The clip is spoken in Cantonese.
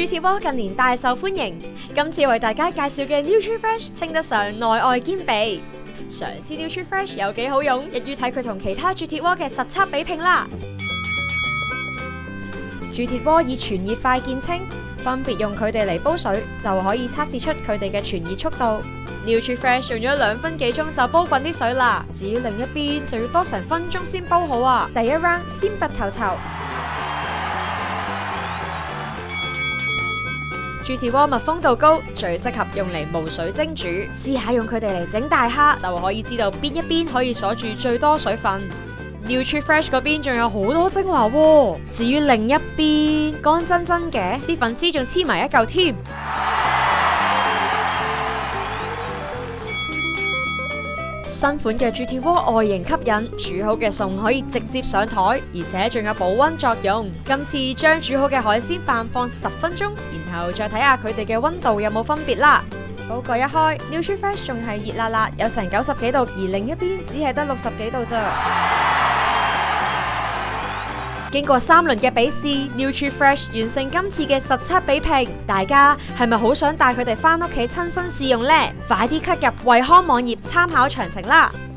鑄鐵鍋近年大受歡迎，今次為大家介紹嘅 NutriFresh 稱得上內外兼備。想知 NutriFresh 有幾好用，一於睇佢同其他鑄鐵鍋嘅實測比拼啦。鑄鐵鍋以傳熱快見稱，分別用佢哋嚟煲水就可以測試出佢哋嘅傳熱速度。NutriFresh 用咗2分幾鐘就煲滾啲水啦，至於另一邊就要多成分鐘先煲好啊。第一 round 先拔頭籌。鑄鐵鍋密封度高，最適合用嚟無水蒸煮。試下用佢哋嚟整大蝦，就可以知道邊一邊可以鎖住最多水分。NutriFresh 嗰邊仲有好多精華喎，至於另一邊乾真真嘅，啲粉絲仲黐埋一嚿添。新款嘅鑄鐵鍋外形吸引，煮好嘅餸可以直接上台，而且仲有保溫作用。今次將煮好嘅海鮮飯放10分鐘，然後再睇下佢哋嘅溫度有冇分別啦。嗰個一開 NutriFresh 仲係熱辣辣，有成90幾度，而另一邊只係得60幾度咋。經過3輪嘅比試 ，NutriFresh 完成今次嘅實測比拼。大家係咪好想帶佢哋返屋企親身試用呢？快啲 click 入惠康網頁參考詳情啦！